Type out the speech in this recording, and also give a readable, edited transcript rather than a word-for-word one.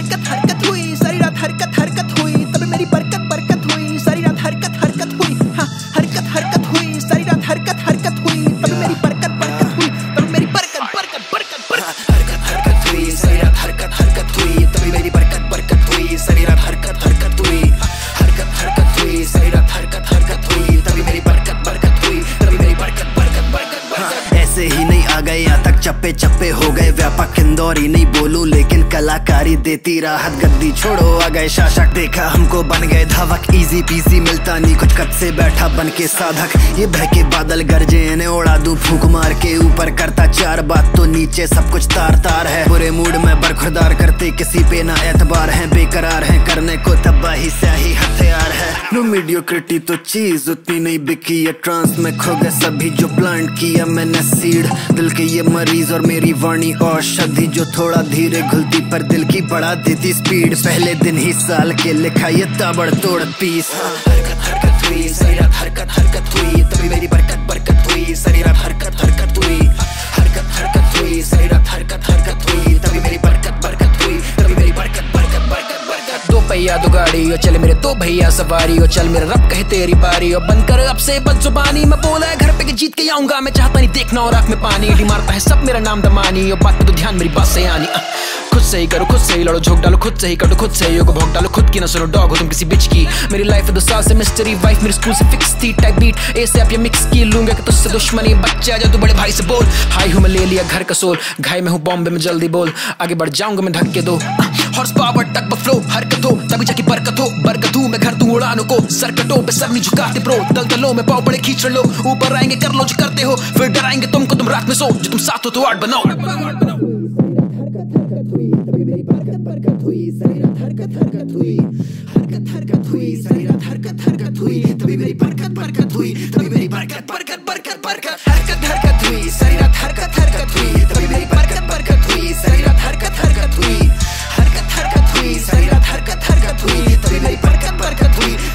हरकत हरकत हुई, सारी रात हरकत हरकत हुई, तभी मेरी बरकत बरकत हुई, सारी रात हरकत हरकत हुई, हाँ हरकत हरकत हुई, सारी रात हरकत हरकत हुई, तभी मेरी बरकत बरकत हुई, तभी मेरी बरकत बरकत बरकत बरकत हरकत हरकत हुई, सारी रात हरकत हरकत हुई, तभी मेरी बरकत बरकत हुई, सारी रात हरकत हरकत हुई, हरकत हरकत हुई, सारी रात हरकत हरकत हुई, तभी मेरी बरकत बरकत हुई, तभी मेरी बरकत बरकत बरकत बरकत। ऐसे ही नहीं आ गए यहाँ तक, चप्पे चप्पे हो गए व्यापक, इंदौरी नहीं बोलूं लेकिन कलाकारी देती राहत, गद्दी छोड़ो आ गए शासक, देखा हमको बन गए धावक, इजी पीसी मिलता नहीं कुछ, कद से बैठा बन के साधक, ये बहके बादल गरजे इन्हें उड़ा दूं फूंक मार के, ऊपर करता चार बात तो नीचे सब कुछ तार तार है, बुरे मूड में बरखुरदार करते किसी पे ना एतबार है, बेकरार है करने को तबाही से ही हथियार है, नो मीडियोक्रिटी तो चीज उतनी नहीं बिकी है, ट्रांस में खो गए सभी जो प्लांट किया मैंने सीड, दिल के ये मरीज और मेरी वाणी औषधि जो थोड़ा धीरे घुलती पर दिल की बढ़ा देती स्पीड, पहले दिन ही साल के लिखा ये ताबड़तोड़ पीस, हरकत हरकत हुई, सारी रात हरकत हरकत हुई, तभी मेरी बरकत बरकत हुई, सारी रात हरकत हरकत हुई, हरकत हरकत हुई, सारी रात हरकत हरकत हुई, तभी मेरी बरकत बरकत हुई, तभी मेरी बरकत बरकत बरकत बरकत। दो पहिया दो गाड़ी और चले मेरे दो भैया सवारी, और चल मेरे रब कहे तेरी बारी, और बनकर अब से बदजुबानी मैं बोला है घर पे कि जीत के आऊंगा, मैं चाहता नहीं देखना और आंख में पानी, डी मारता है सब मेरा नाम दमानी, और बात पे तो ध्यान मेरी बात से आनी, खुद से ही करो खुद से ही लड़ो झोंक डालो, खुद से ही कटो खुद से ही को भोग डालो, खुद की ना सुनो डॉग हो तुम किसी बिच की, मेरी लाइफ है 2 साल से मिस्ट्री, वाइफ मेरी स्कूल से फिक्स थी, टाइप बीट ऐसे आप ये मिक्स की लूंगा कि तुझसे दुश्मनी, बच्चे आ जा तू बड़े भाई से बोल, हाई हूँ मैं ले लिया घर का सोल, घाई में हूँ बॉम्बे में जल्दी बोल, आगे बढ़ जाऊंगा मैं ढक के दो, हॉर्स पावर तक बफ्लो हरकत हो, तभी जाके बरकत हो, बरकत हूँ मैं घर दूं उड़ानों को, सरकटों पे सर नहीं झुकाते ब्रो, दलदलों में पाँव बड़े खींच लो, ऊपर आएंगे कर लो जो करते हो, फिर डराएंगे तुमको तुम रात में सो, जो तुम साथ हो तो आर्ट बनाओ, बरकत हुई, सारी रात हरकत हरकत हुई, हरकत हरकत हुई, सारी रात हरकत हरकत हुई, तभी मेरी बरकत बरकत हुई, तभी मेरी बरकत बरकत बरकत बरकत, हरकत हरकत हुई, सारी रात हरकत हरकत हुई, तभी मेरी बरकत बरकत हुई, सारी रात हरकत हरकत हुई, हरकत हरकत हुई, सारी रात हरकत हरकत हुई, तभी मेरी बरकत बरकत हुई,